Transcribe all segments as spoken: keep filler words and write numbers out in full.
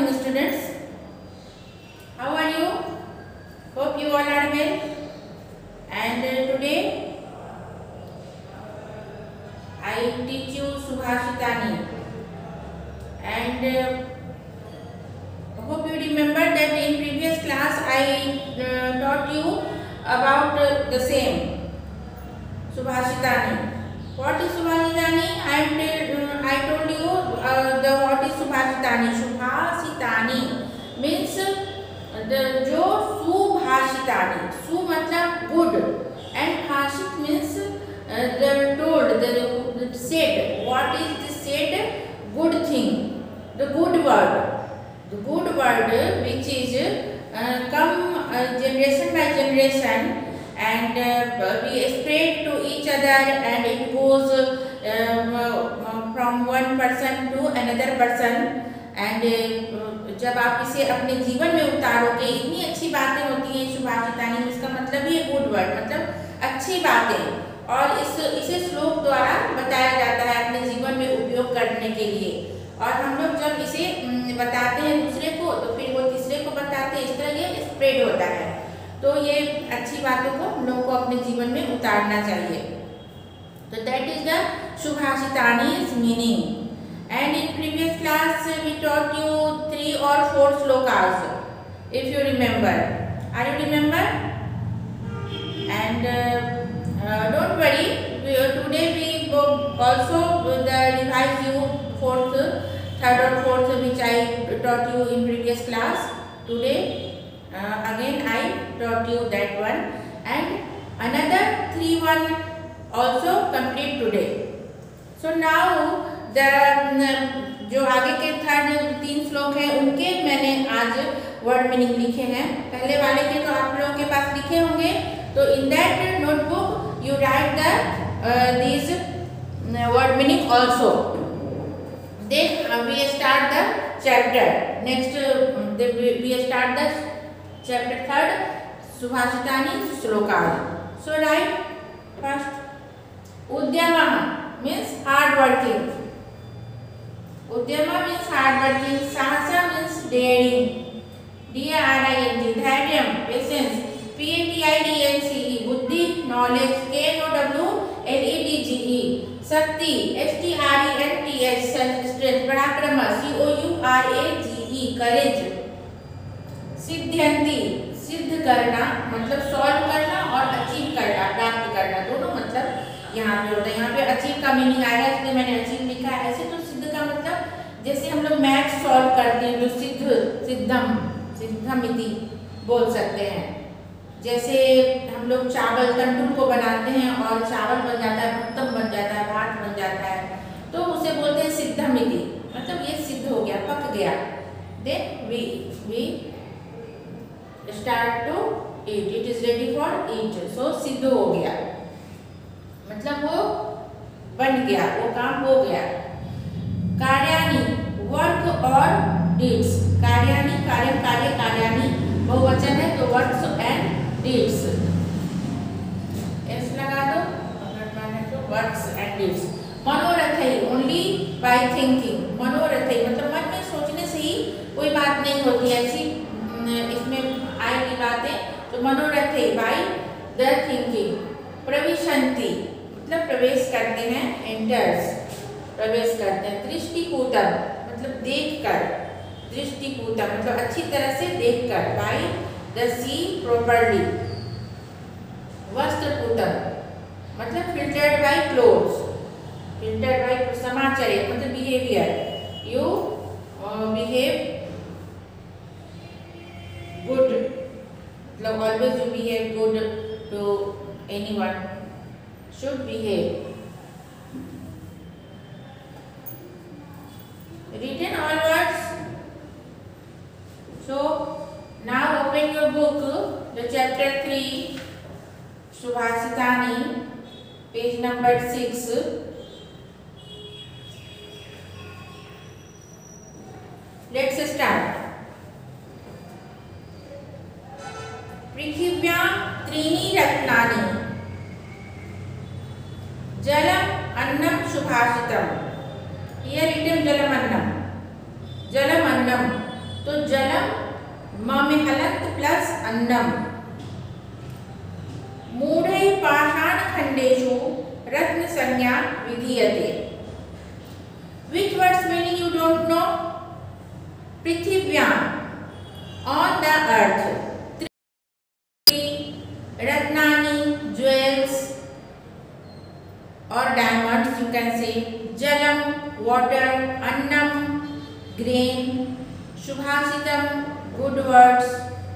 morning, students. How are you? Hope you all are well. And uh, today I teach you Subhashitani. And uh, hope you remember that in previous class I uh, taught you about uh, the same Subhashitani. What is Subhashitani? I uh, I told you uh, the what is Subhashitani. Subhashitani means uh, the जो सुभाषितानी. सु मतलब good and भाषित means uh, the told, the, the said. What is the said? Good thing, the good word, the good word which is uh, come uh, generation by generation. And uh, we spread to each other, and it goes uh, from one person to another person. And uh, जब आप इसे अपने जीवन में उतारोगे, इतनी अच्छी बातें होती हैं सुभाषितानी में. इसका मतलब ही गुड वर्ड मतलब अच्छी बातें, और इस इसे श्लोक द्वारा बताया जाता है अपने जीवन में उपयोग करने के लिए. और हम लोग जब इसे बताते हैं दूसरे को, तो फिर वो तीसरे को बताते हैं. इस तरह ये स्प्रेड होता है. तो ये अच्छी बातों को हम लोग को अपने जीवन में उतारना चाहिए. तो that is the Subhashitani's meaning. And in previous class we taught you three or four slokas, if you remember. Are you remember? And uh, uh, don't worry, we, uh, today we go also the revise you fourth, third or fourth which I taught you in previous class. Today Uh, again I taught you that one, and another three one also complete today. So now the जो आगे के third तीन श्लोक हैं उनके मैंने आज word meaning लिखे हैं. पहले वाले के तो आप लोगों के पास लिखे होंगे. तो in that notebook you write the this word meaning also. Then we start the chapter. Next we start the Chapter third, Subhashitani Slokas. So write first. Udyama means hard working. Udyama means hard working. Sahasa means daring. D A R I N G Dhairyam, patience. P A T I D N C E buddhi, knowledge. K N O W L E D G E Shakti. S T R E N T H strength. Parakrama. C O U R A G E courage. सिद्ध्यंती सिद्ध करना मतलब solve करना और achieve करना, प्राप्त करना, दोनों मतलब यहाँ पे होता है. यहाँ पे अचीव का मीनिंग आएगा इसलिए मैंने अचीव लिखा है. ऐसे तो सिद्ध का मतलब जैसे हम लोग मैथ सॉल्व करते हैं तो सिद्ध सिद्धम सिद्धमिति बोल सकते हैं. जैसे हम लोग चावल तंदूर को बनाते हैं और चावल बन जाता है, भक्तम बन जाता है, भात बन जाता है, तो उसे बोलते हैं सिद्धमिति. मतलब ये सिद्ध हो गया, पक गया. Then we we start to eat, it is ready for eat. So सिद्ध हो गया मतलब वो बन गया, वो काम हो गया. कार्यानी वर्क और डीड्स. कार्यानी कार्य कार्य कार्यानी बहुवचन है तो वर्क्स एंड डीड्स. एस लगा दो अगर माने तो वर्क्स एंड डीड्स. मनोरथ है ओनली बाय थिंकिंग. मनोरथ है मतलब मन में सोचने से ही कोई बात नहीं होती है. ऐसी इसमें आएगी बातें. तो मनोरथ है बाय द थिंकिंग. प्रविशंति मतलब प्रवेश करते हैं, एंटर्स प्रवेश करते हैं. दृष्टिपूतम मतलब देखकर. दृष्टिपूतम मतलब अच्छी तरह से देखकर. By the see properly. वस्त्रपूतम मतलब filtered by clothes. Filtered by समाचार मतलब बिहेवियर. यू बिहेव good मतलब always you behave good to anyone. Should behave. Written all words. So now open your book, the chapter three, Subhashitani, page number six. Let's start. पृथिव्यां त्रीणि रत्नानि जलम अन्नम Subhashitam. Here written जलम अन्नम. जलम अन्नम तो जलम म में हलंत plus अन्नम। मूढ़ै पाषाणखण्डेषु रत्न संज्ञा विधीयते। Which words meaning you don't know? पृथिव्याम on the earth, रत्नानि jewels or diamonds you can say, jalam water, annam grain, shubhasitam good words,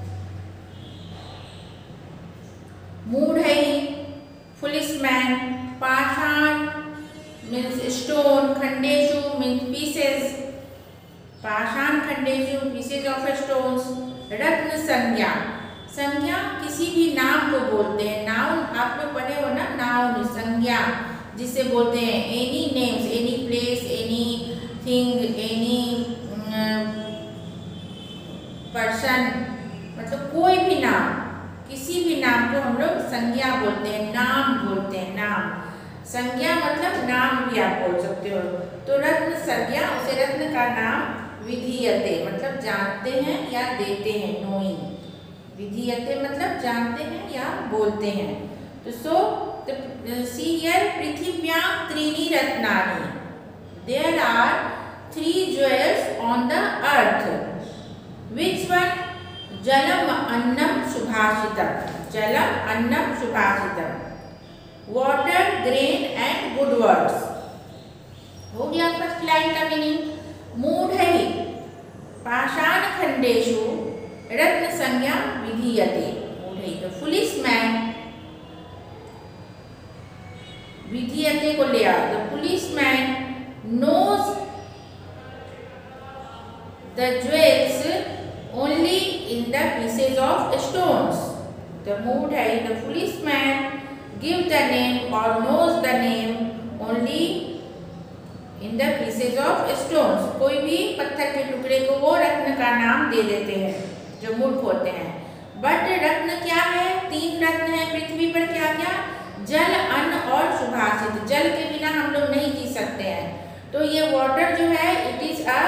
moodhai foolish man, pashan means stone, khandeshu means pieces, पाषाण खंडेशु pieces of stones, रत्न संज्ञा, संज्ञा किसी भी नाम को बोलते हैं, नाउन आप लोग पढ़े हो ना, नाउन संज्ञा जिसे बोलते हैं, any names, any place, any thing, any person, मतलब कोई भी नाम, किसी भी नाम को हम लोग संज्ञा बोलते हैं, नाम बोलते हैं, नाम। संज्ञा मतलब नाम भी आप बोल सकते हो। तो रत्न संज्ञा, उसे रत्न का नाम विधीयते मतलब जानते हैं या देते हैं, नोइंग। विधीयते मतलब जानते हैं या बोलते हैं। तो सो सी हियर पृथिव्याम त्रीणि रत्नानि, there are three jewels on the earth. Which one? जलम अन्नम सुभाषितम, जलम अन्नम सुभाषितम, water grain and good words. हो गया फर्स्ट लाइन का मीनिंग। मूढ़ै पाषाण खंडेशु रत्न संज्ञा विधीयते। मूढ़ै द फुलिश मैन, विधीयते को ले आओ, the foolish man knows the jewels only in the pieces of stones. The मूढ़ै the foolish man give the name और knows the name only in the pieces of stones. कोई भी पत्थर के टुकड़े को वो रत्न का नाम दे देते हैं जो मूर्ख होते हैं। बट रत्न क्या है? तीन रत्न है पृथ्वी पर। क्या क्या? जल, अन्न और सुभाषित। जल के बिना हम लोग नहीं जी सकते हैं। तो ये वाटर जो है it is a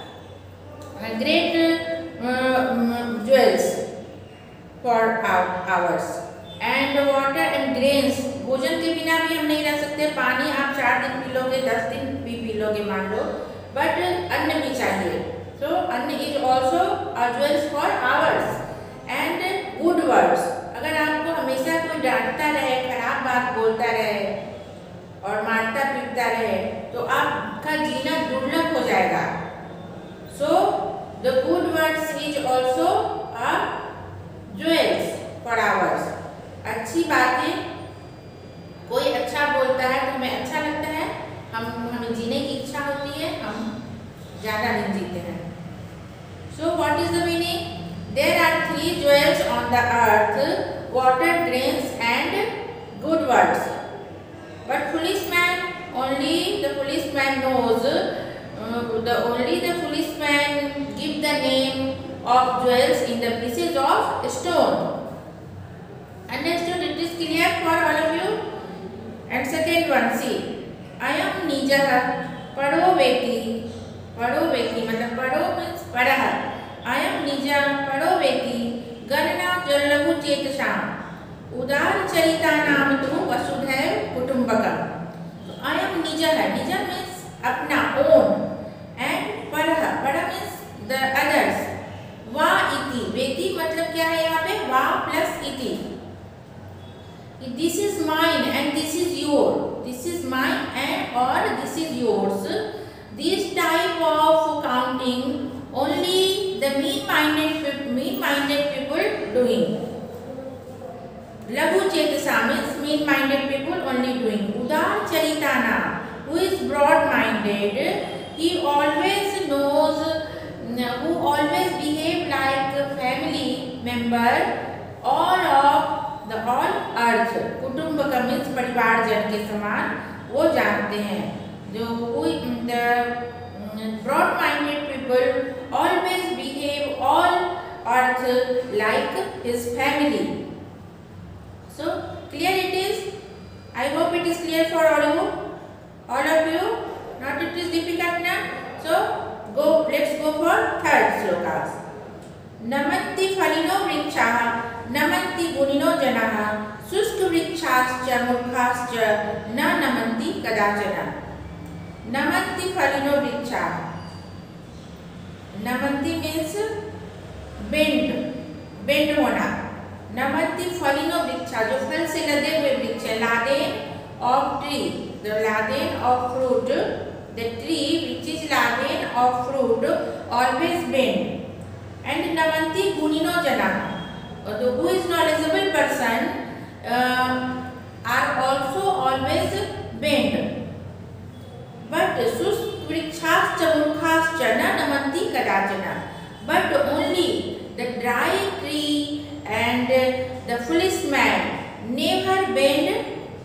great jewels for ours and water and grains. भोजन के बिना भी हम नहीं रह सकते। पानी आप चार दिन पी लोगे, दस दिन भी पी लोगे मान लो, बट अन्न भी चाहिए। सो अन्न is also a jewels for ours and good words. अगर आपको हमेशा कोई डांटता रहे, खराब बात बोलता रहे और मारता पीटता रहे तो आपका जीना दुर्लभ हो जाएगा। So the good words is also a jewels for ours. अच्छी बातें, कोई अच्छा बोलता है तो हमें अच्छा लगता है, हम हमें जीने की इच्छा होती है, हम ज़्यादा दिन जीते हैं। So what is the meaning? There are three jewels on the earth, water, grains and good words. But foolish man only the foolish man knows the only the foolish man give the name of jewels in the pieces of stone. Understood? It is clear for all of you. And second one, see, ayam nijah pado veti, pado veti मतलब पढ़ो means पढ़ा। ayam nijah pado veti गणना जल्लभु चेतसाम उदार चरिता नाम तु वसुधैव कुटुंबकम। तो ayam nijah है, nijah means अपना, own, and पढ़ा, पढ़ा means the others। वा इति, वेति मतलब क्या है यहाँ पे? वा प्लस इति। This is mine and this is yours. This is mine and or this is yours. This type of counting only the mean-minded mean-minded people doing. Laghu chetasa means mean-minded people only doing. Udar charitana, who is broad-minded, he always knows, who always behave like a family member, all of the all earth. कुटुंबकम means परिवार जन के समान वो जानते हैं। जो the broad minded people always behave all earth like his family. So clear it is? I hope it is clear for all you, all of you. Not it is difficult now. So go, let's go go for third slokas. Namanti falino vrikshaः namanti guniनो जनाः शुष्क वृक्षाश्च मूर्खाश्च न नमन्ति कदाचन. नमन्ति फलिनो वृक्षाः. नमन्ति means bend, bend होना. नमन्ति फलिनो वृक्षा, जो फल से लदे हुए वृक्ष है. Laden of tree, the laden of fruit, the tree which is laden of fruit always bend. And namanti gunino jana, who is knowledgeable person uh, are also always bend. But sus vrikshascha murkhascha na namanti kadachana. But only the dry tree and the foolish man never bend,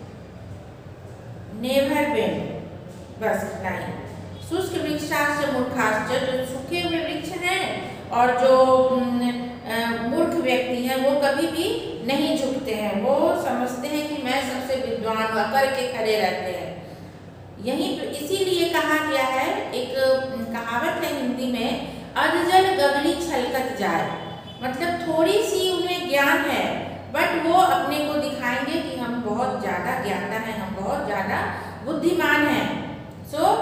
never bend. बस इतना ही. शुष्क वृक्षाश्च मूर्खाश्च, जो सूखे हुए वृक्ष हैं और जो मूर्ख व्यक्ति हैं वो कभी भी नहीं झुकते हैं. वो समझते हैं कि मैं सबसे विद्वान हूँ, करके खड़े रहते हैं. यही इसीलिए कहा गया है, एक कहावत है हिंदी में, अधजल गगनी छलकत जाए. मतलब थोड़ी सी उन्हें ज्ञान है बट वो अपने को दिखाएंगे कि हम बहुत ज़्यादा ज्ञाता हैं, हम बहुत ज़्यादा बुद्धिमान हैं. सो so,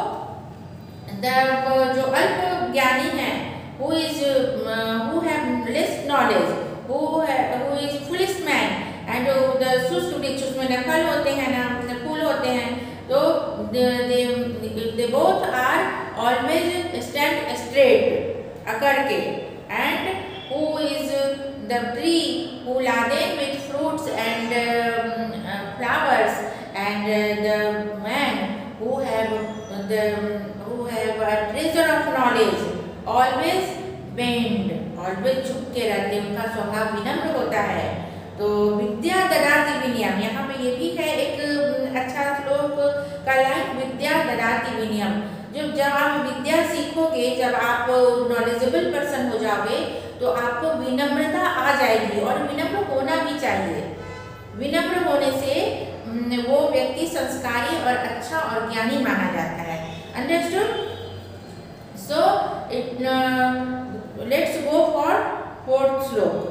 जो अल्प ज्ञानी हैं, who is uh, who have less knowledge, who have, who is foolish man, and uh, the शुष्क वृक्ष, उसमें न फल होते हैं ना फूल होते हैं, तो they they both are always stand straight अकड़ के. And who is the tree who laden with fruits and um, uh, flowers, and uh, the man who have the who have a treasure of knowledge always bend, always झुक के रहते, उनका स्वभाव विनम्र होता है. तो विद्या ददाति विनयम, यहाँ पे ये भी है एक अच्छा श्लोक का लाइन, विद्या ददाति विनयम. जब जब आप विद्या सीखोगे, जब आप नॉलेजेबल पर्सन हो जाओगे, तो आपको विनम्रता आ जाएगी. और विनम्र होना भी चाहिए. विनम्र होने से वो व्यक्ति संस्कारी और अच्छा और ज्ञानी माना जाता है. Understood? So it let's go for fourth श्लोक.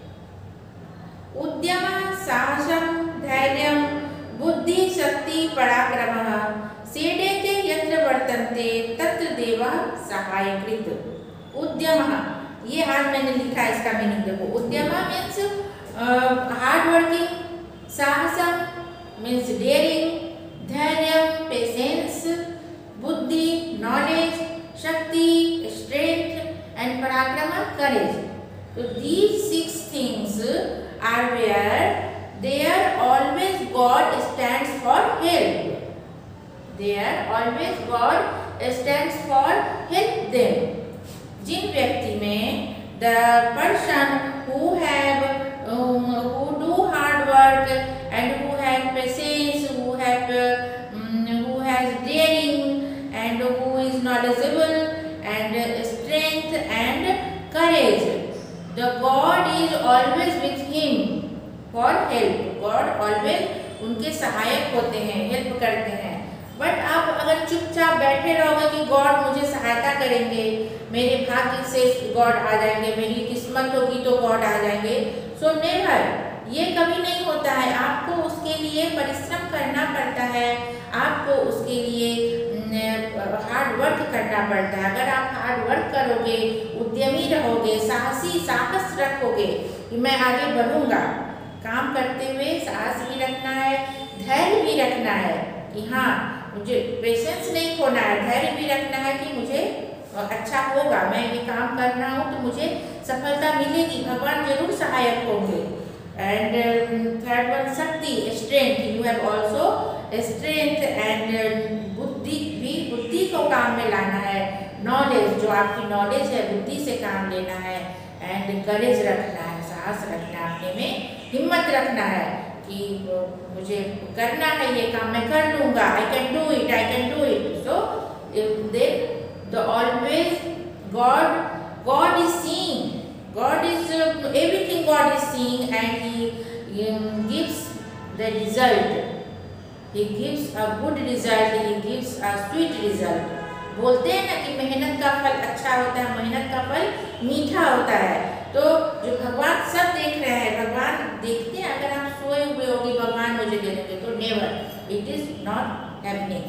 उद्यमः साहसं धैर्यं बुद्धि शक्ति पराक्रमः सेडेते यत्र वर्तन्ते तत्र देवः सहायकृत्. उद्यमः, ये आज मैंने लिखा है, इसका मीनिंग देखो. उद्यमः मीन्स हार्ड वर्किंग, साहसं मीन्स डेयरिंग, धैर्यं पेशेंस, बुद्धि नॉलेज, शक्ति स्ट्रेंथ एंड पराक्रम courage. So these six things are where there always God stands for help. There always God stands for help them. जिन व्यक्ति में the person who have um, who do hard work and who have patience, who have um, who has daring and who is knowledgeable and strength and courage, the God is always with him for help. God always उनके सहायक होते हैं, help करते हैं. But आप अगर चुपचाप बैठे रहोगे कि गॉड मुझे सहायता करेंगे, मेरे भाग्य से गॉड आ जाएंगे, मेरी किस्मत होगी तो गॉड आ जाएंगे, सो नेवर, ये कभी नहीं होता है. आपको उसके लिए परिश्रम करना पड़ता है, आपको उसके लिए हार्ड वर्क करना पड़ता है. अगर आप हार्ड वर्क करोगे, उद्यमी रहोगे, साहसी साहस रखोगे कि मैं आगे बढ़ूंगा, काम करते हुए साहस भी रखना है, धैर्य भी रखना है कि हाँ मुझे पेशेंस नहीं खोना है, धैर्य भी रखना है कि मुझे अच्छा होगा, मैं ये काम कर रहा हूँ तो मुझे सफलता मिलेगी, भगवान जरूर सहायक होंगे. एंड थर्ड वन शक्ति, strength, you have also strength and बुद्धि भी, बुद्धि को काम में लाना है. नॉलेज, जो आपकी नॉलेज है, बुद्धि से काम लेना है. एंड करेज रखना है, साहस रखना है, अपने में हिम्मत रखना है कि मुझे करना है ये काम, मैं कर लूँगा, I can do it, I can do it. So they the always God God is seeing, God is uh, everything God is seeing, and He um, gives the result. He gives a good result. He gives a sweet result. बोलते हैं ना कि मेहनत का फल अच्छा होता है, मेहनत का फल मीठा होता है। तो जो भगवान सब देख रहे हैं, भगवान देखते हैं, अगर आप सोए हुए होगी भगवान मुझे दे देंगे, तो never, it is not happening.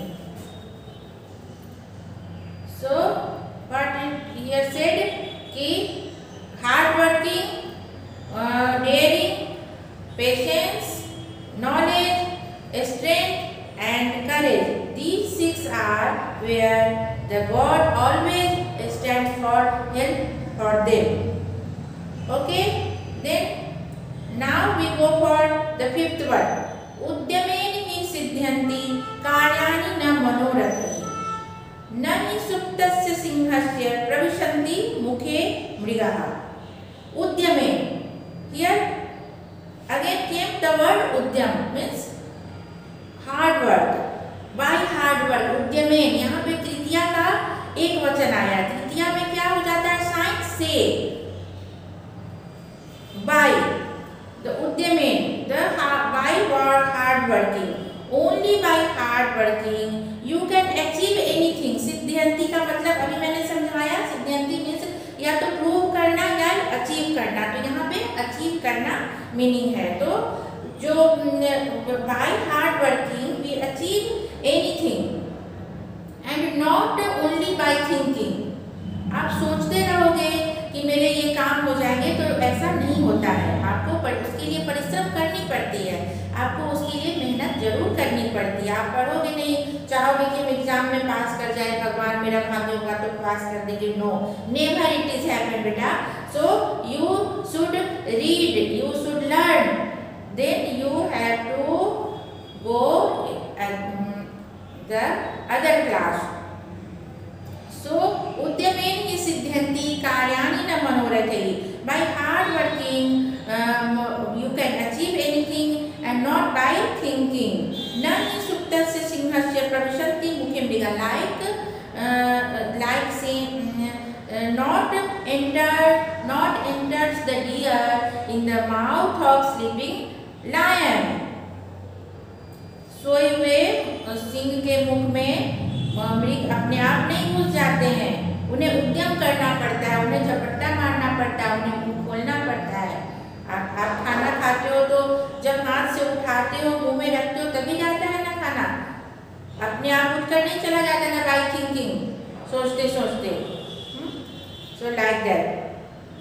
So what he has said कि hard working, daring, patience, knowledge, strength and courage, these six are where the God always stands for help for them. Okay, then now we go for the fifth one. उद्यमेन हि सिद्ध्यन्ति कार्याणि न मनोरथैः, न हि सुप्तस्य सिंहस्य प्रविशन्ति मुखे मृगाः। उद्यमेन, here again came the word उद्यम, means hard work, by hard work. उद्यमेन, यहाँ पे तृतीया का एक वचन आया, तृतीया में क्या हो जाता है, साइंस से, बाय द उद्यमेन, the by hard working, only by hard working you can achieve anything. सिद्ध्यंती का मतलब अभी मैंने समझाया, सिद्ध्यंती मीन्स या तो प्रूव करना या अचीव करना, तो यहाँ पे अचीव करना मीनिंग है। तो जो by hard working we achieve anything and not only by thinking. आप सोचते रहोगे कि मेरे ये काम हो जाएंगे, तो ऐसा नहीं होता है। आपको पर, उसके लिए परिश्रम करनी पड़ती है, आपको उसके लिए मेहनत जरूर करनी पड़ती है। आप पढ़ोगे नहीं, चाहोगे कि हम एग्जाम में पास कर जाए, भगवान मेरा भाग्य होगा तो पास कर देंगे, no, never it is happen बेटा। So you should read, you should learn, then you have to go at the other class. So उद्यमेन हि सिद्ध्यन्ति कार्याणि न मनोरथैः, by hard working um, you can achieve anything and not by thinking. न हि सुप्तस्य सिंहस्य प्रविशन्ति मुखे मृगाः, like uh, like saying uh, not enter not enters the deer in the mouth of sleeping lion. सोए हुए सिंह के मुख में मृग अपने आप नहीं घुस जाते हैं, उन्हें उद्यम करना पड़ता है, उन्हें झपट्टा मारना पड़ता है, उन्हें मुंह खोलना पड़ता है। आप आप खाना खाते हो तो जब हाथ से उठाते हो, मुंह में रखते हो, तभी जाता है ना खाना, अपने आप उठकर नहीं चला जाता ना, बाय थिंकिंग, सोचते सोचते। So like that.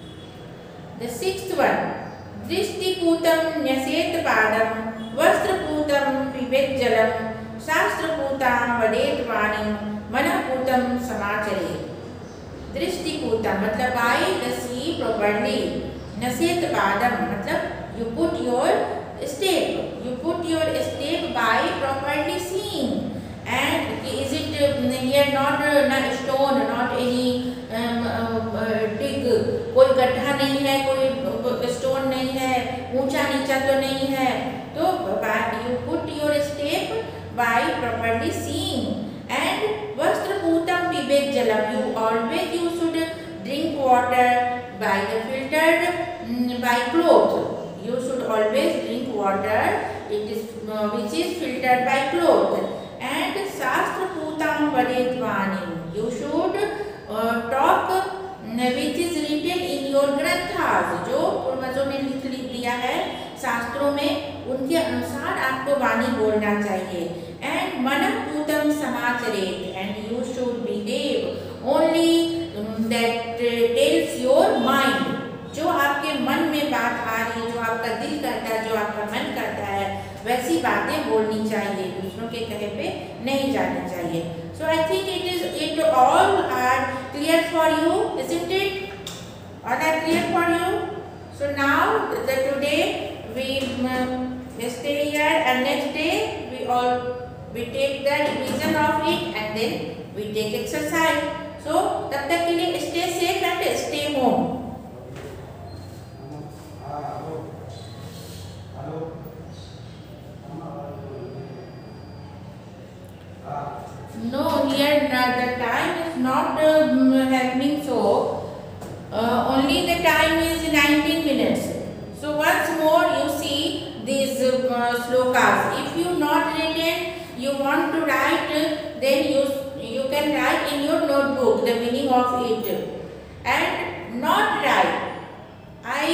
The sixth one, दृष्टिपूतं न्यसेत पादं, वस्त्रपूतं पिबेत् जलं, शास्त्रपूतां वदेत् वाणीं, मनःपूतं समाचरेत्। दृष्टिपूतं मतलब बाय द सी प्रॉपर्ली, न्यसेत पादं मतलब you put your step, you put your step by properly seeing, and is it here not not stone, not any um, uh, dig, कोई गड्ढा नहीं है, कोई स्टोन नहीं है, ऊंचा नीचा तो नहीं है, तो you put your step by properly seeing. And वस्त्रपूतं पिबेत् जलं, you always you should drink water by the filtered by cloth, you should always drink water it is uh, which is filtered by cloth. And शास्त्रपूतां वदेत् वाणीं, you should uh, talk which is written in your ग्रंथास, जो पूर्वजों ने लिख दिया है शास्त्रों में, उनके अनुसार आपको वाणी बोलना चाहिए। एंड मनःपूतं समाचरेत्, and you should behave only that tells your mind, जो आपके मन में बात आ रही है, जो आपका दिल करता है, जो आपका मन करता है, वैसी बातें बोलनी चाहिए, दूसरों के कहे पे नहीं जानी चाहिए। So I think it is it all are clear for you, isn't it? All are clear for you? So now the today we um, stay here, and next day we all we take the revision of it, and then we take exercise. So तब तक के लिए stay safe and stay home. No, here uh, the time is not um, happening, so uh, only the time is nineteen minutes. So once more you see these uh, slokas. If you not written, you want to write, then you you can write in your meaning of it and not right. I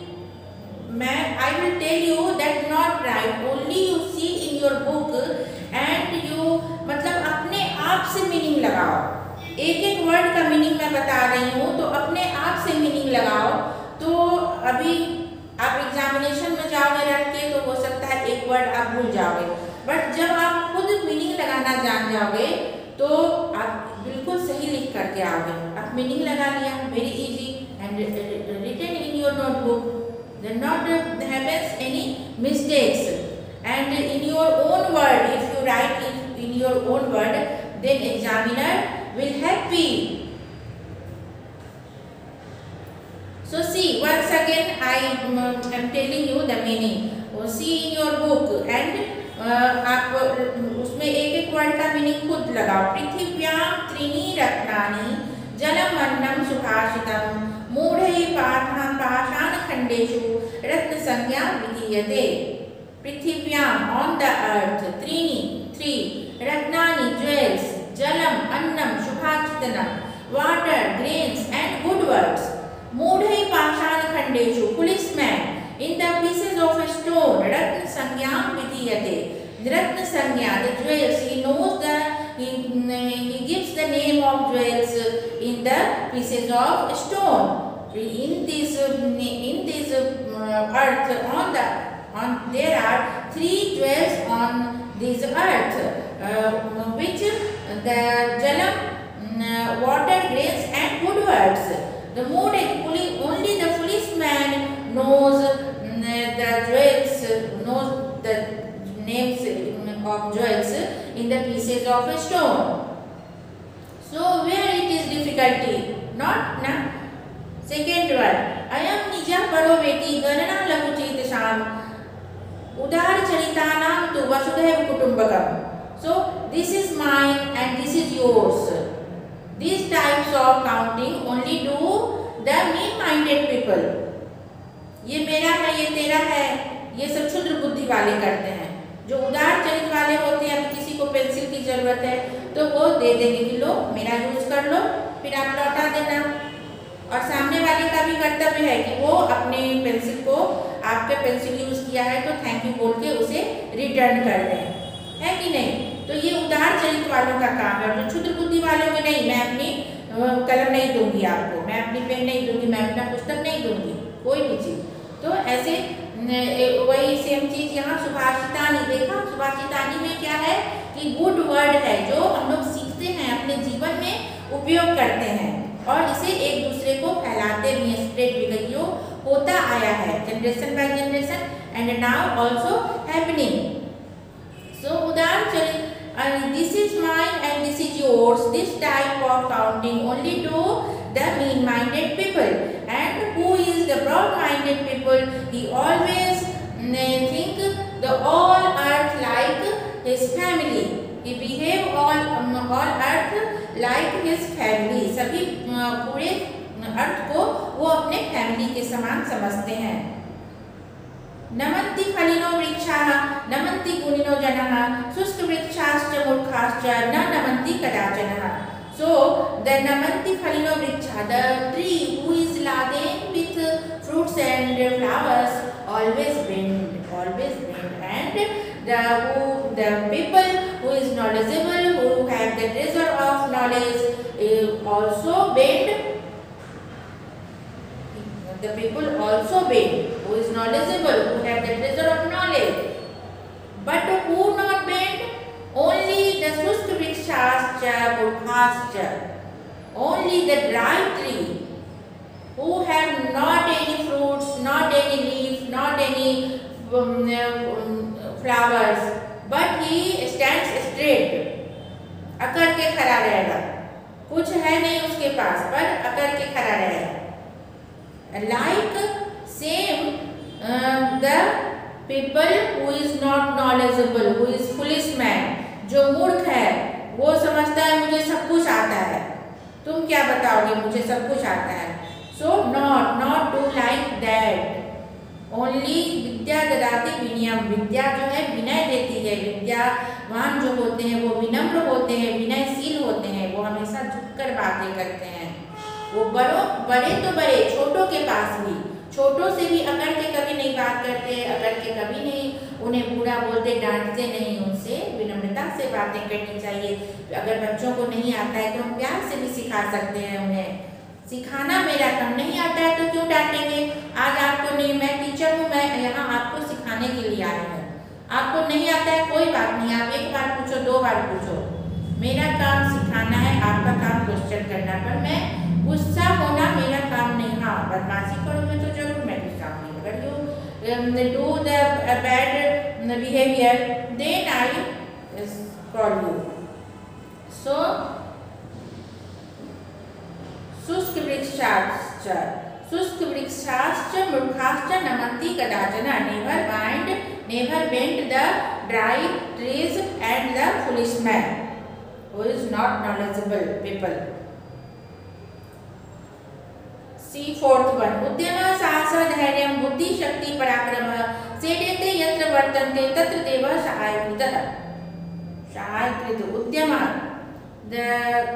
I will tell you that not right. Only you see in your book and you मतलब अपने आप से meaning लगाओ. एक एक word का meaning मैं बता रही हूँ तो अपने आप से मीनिंग लगाओ. तो अभी आप एग्जामिनेशन में जाओगे रट के तो हो सकता है एक वर्ड आप भूल जाओगे, बट जब आप खुद मीनिंग लगाना जान जाओगे तो आप बिल्कुल सही लिख करके आओगे. आप मीनिंग लगा लिया, very easy and written in your notebook. Then not happens any mistakes, and in your own word, if you write in, in your own word, then examiner will happy. So see, once again I um, am telling you the meaning. So, see in your book and uh, आप उसमें एक एक word का meaning खुद लगाओ. पृथिव्यां त्रीणि रत्नानि जलम अन्नम सुभाषितम मूढ़ै पाषाणखण्डेषु रत्नसंज्ञा विधीयते. पृथिव्यां on the earth, त्रीणि three, रत्नानि jewels, जलम अन्नम Subhashitam water, grains and good words. मूढ़ै पाषाणखण्डेषु policeman in the pieces of stone रत्नसंज्ञा विधीयते. रत्नसंज्ञा, the jewels, he knows the he, he gives the name of jewels in the pieces of stone. In this in this uh, earth on the on there are three jewels on this earth, uh, which the jalam, uh, water, grains and good words. The mood only the foolish man knows uh, the jewels, knows the names of jewels in the pieces of a stone. So where it is difficulty? Not na. Second word, अयम निजा परो बेटी गणना लघुचित शाम उदार चरितानाम तु वसुधैव कुटुंबकम. So this is mine and this is yours. These types of counting only do the mean-minded people. ये मेरा है, ये तेरा है, ये सब क्षुद्र बुद्धि वाले करते हैं. जो उदार चरित वाले होते हैं, किसी को पेंसिल की जरूरत है तो वो दे देंगे कि लो मेरा यूज कर लो, फिर आप लौटा देना. और सामने वाले का भी कर्तव्य है कि वो अपने पेंसिल को, आपके पेंसिल यूज किया है तो थैंक यू बोल के उसे रिटर्न कर दें, है कि नहीं. तो ये उदार चरित्र वालों का काम है. जो क्षुद्र बुद्धि वालों के नहीं, मैं अपनी कलम नहीं दूंगी आपको, मैं अपनी पेन नहीं दूंगी, मैं अपना पुस्तक नहीं दूंगी, कोई भी चीज. तो ऐसे वही सेम चीज यहाँ सुभाषितानी. देखा सुभाषितानी में क्या है कि गुड वर्ड है जो हम लोग सीखते हैं, अपने जीवन में उपयोग करते हैं और इसे एक दूसरे को फैलाते भी हैं. स्प्रेड विगयो होता आया है generation by generation and now also happening. So उदार चरित्र, this is mine and this is yours. This type of counting only do the mean-minded people. And who is the broad-minded people? He always think the all earth like his family. He behave all um, all earth like his family. सभी पूरे अर्थ को वो अपने family के समान समझते हैं. नमन्ति फलिनो वृक्षाः नमन्ति गुणिनो जनाः शुष्क वृक्षाश्च मूर्खाश्च न नमन्ति कदाचनः. So the namanti falino vriksha, the tree who is laden with fruits and flowers, always bend, always bend, and the who the people who is knowledgeable, who have the treasure of knowledge, uh, also bend. The people also bend, who is knowledgeable, who have the treasure of knowledge, but who not bend? Only the shushka vrikshascha murkhascha, only the dry tree who have not any fruits, not any leaves, not any um, um, flowers, but he stands straight. अकड़ के खड़ा रहेगा, कुछ है नहीं उसके पास पर अकड़ के खड़ा रहेगा. Like same uh, the people who is not knowledgeable, who is foolish man, जो मूर्ख है वो समझता है मुझे सब कुछ आता है. तुम क्या बताओगे मुझे सब कुछ आता है. So not not do like that. Only विद्या ददाति विनयम, विद्या जो है विनय देती है. विद्यावान जो होते हैं वो विनम्र होते हैं, विनयशील होते हैं, वो हमेशा कर बातें करते हैं। वो बड़ों बड़े तो बड़े, छोटों के पास भी, छोटों से भी अकड़ के कभी नहीं बात करते, अकड़ के कभी नहीं उन्हें बुरा बोलते, डांटते नहीं। उनसे विनम्रता से बातें करनी चाहिए। अगर बच्चों को नहीं आता है तो हम प्यार से भी सिखा सकते हैं उन्हें। सिखाना मेरा काम, नहीं आता है तो क्यों डांटेंगे। आज आपको नहीं, मैं टीचर हूँ, मैं यहाँ आपको सिखाने के लिए आई हूँ। आपको नहीं आता है कोई बात नहीं, आप एक बार पूछो, दो बार पूछो। मेरा काम सिखाना है, आपका काम क्वेश्चन करना। पर मैं गुस्सा होना मेरा काम नहीं। हाँ, बदमाशी करोगे तो जरूर मैं गुस्सा होंगी। अगर you do the bad behaviour then I call you. So शुष्क वृक्षाश्च शुष्क वृक्षाश्च मूर्खाश्च नमन्ति कदाचन। Never bind never bend the dry trees and the foolish man who is not knowledgeable people. See fourth one. उद्यम साहस धैर्य बुद्धि शक्ति पराक्रम सेडेते यत्र वर्तन्ते तत्र देवः सहायकृतः। सहायकृत उद्यम, the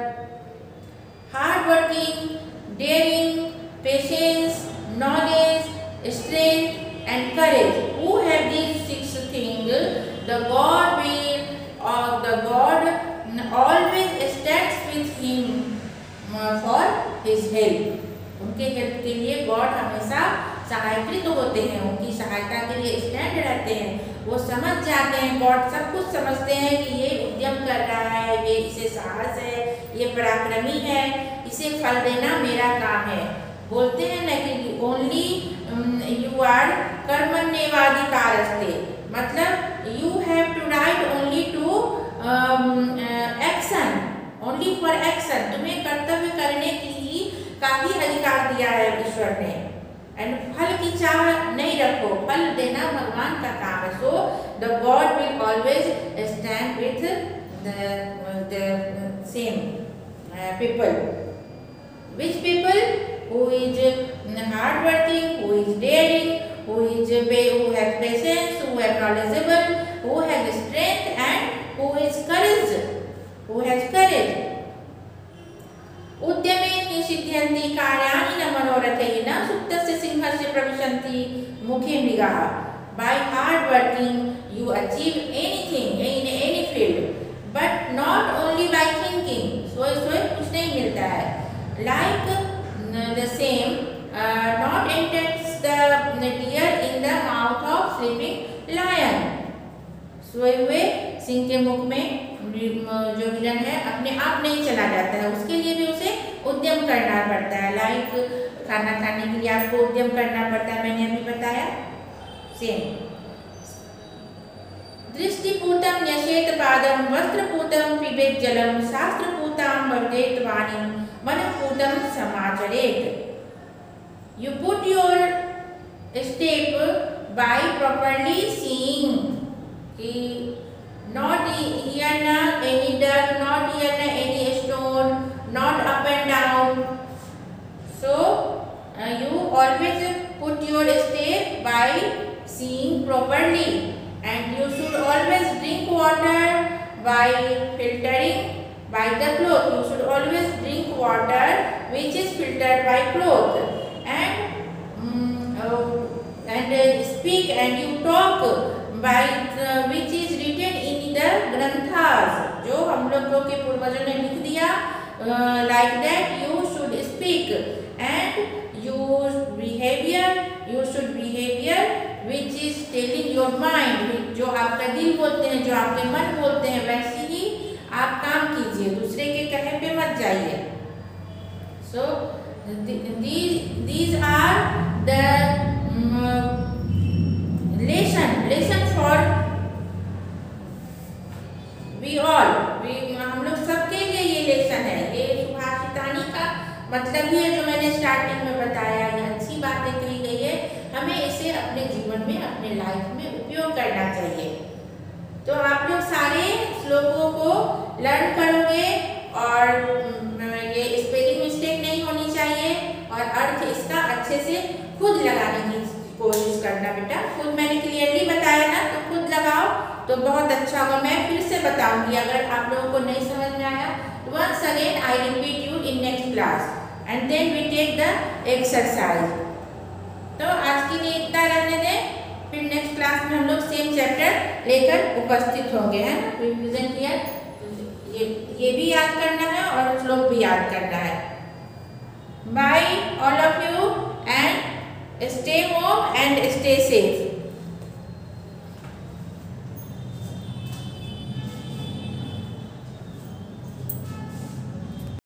hard working, daring, patience, knowledge, strength and courage. Who have these six things, the God will or the God always stands with him for his help. उनके हेल्प के लिए गॉड हमेशा सहायकृत होते हैं, उनकी सहायता के लिए स्टैंड रहते हैं। वो समझ जाते हैं, गॉड सब कुछ समझते हैं कि ये उद्यम कर रहा है, ये इसे साहस है, ये पराक्रमी है, इसे फल देना मेरा काम है। बोलते हैं ना कि ओनली यू आर कर्मण्येवाधिकारस्ते, मतलब you have to right only to action, only for action. तुम्हें कर्तव्य करने की ही का ही अधिकार दिया है ईश्वर ने। एंड फल की चाह नहीं रखो, फल देना भगवान का काम है। So the God will always stand with the same people. Which people? Who is hard working, who is daring, who is who has patience, who is knowledgeable, who has strength and who is courage, who has courage. उद्यमे निषिध्यन्ति कार्याणि न मनोरथैः न सुप्तस्य सिंहस्य प्रविशन्ति मुखे मृगाः। By hard working you achieve anything in any field, but not only by thinking. सोए सोए कुछ नहीं मिलता है। Like the same, uh, not enters the deer in the mouth of sleeping lion. सोए हुए सिंह के मुख में जो हिरन है अपने आप नहीं चला जाता है, उसके लिए भी उसे उद्यम करना पड़ता है। लाइक खाना खाने के लिए आपको उद्यम करना पड़ता है, मैंने अभी बताया। Same दृष्टिपूतम न्यसेत पादम वस्त्रपूतम पिबेत Jalam शास्त्रपूताम वर्धेत Vani मनपूतम समाचरेत। You put your step by properly seeing कि not here na any dirt, not here na any stone, not up and down. So uh, you always put your step by seeing properly, and you should always drink water by filtering by the cloth. You should always drink water which is filtered by cloth, and um, uh, and uh, speak and you talk by uh, which is written in the granthas, जो हम लोगों के पूर्वजों ने लिख दिया। Like that you should speak, and your behavior you should behavior which is telling your mind, जो आपका दिल बोलते हैं, जो आपके मन बोलते हैं, वैसे ही आप काम कीजिए, दूसरे के कहे पे मत जाइए। So these these are the um, lesson lesson for we all we हम लोग सबके लिए ये लेसन है। ये सुभाषितानी का मतलब ही है जो मैंने स्टार्टिंग में बताया। ये अच्छी बातें कही गई है, हमें इसे अपने जीवन में अपने लाइफ में उपयोग करना चाहिए। तो आप लोग सारे श्लोकों को लर्न करोगे और ये स्पेलिंग मिस्टेक नहीं होनी चाहिए, और अर्थ इसका अच्छे से खुद लगाने की कोशिश करना बेटा। खुद मैंने क्लियरली बताया ना, तो खुद लगाओ तो बहुत अच्छा होगा। मैं फिर से बताऊंगी, अगर आप लोगों को नहीं समझ में आया तो once again I repeat you class and then we take the exercise. तो आज के लिए इतना रहने दें, फिर नेक्स्ट क्लास में हम लोग सेम चैप्टर लेकर उपस्थित होंगे, है ना। रिवीजन किया, ये ये भी याद करना है और श्लोक भी याद करना है। By all of you and stay home and stay safe.